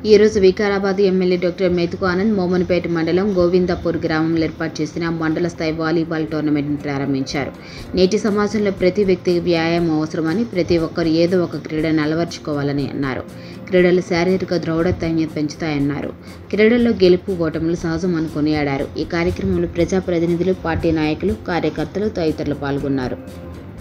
ఈరోజు Vikarabad MLA doctor మెతుకు ఆనంద్ మోమన్పేట మండలం గోవిందపూర్ గ్రామంలో ఏర్పాటు చేసిన మండల స్థాయి వాలీబాల్ టోర్నమెంట్ను ప్రారంభించారు. నేటి సమాజంలో ప్రతి వ్యక్తికి వ్యాయామం అవసరమని, ప్రతి ఒక్కరు ఏదో ఒక క్రీడను అలవర్చుకోవాలని అన్నారు. క్రీడలు శారీరక దృఢత్వాన్ని పెంచుతాయన్నారు. క్రీడల్లో గెలుపు ఓటములు సహజమని కొనియాడారు. ఈ కార్యక్రమంలో ప్రజాప్రతినిధులు, పార్టీ నాయకులు, కార్యకర్తలు తదితరులు పాల్గొన్నారు.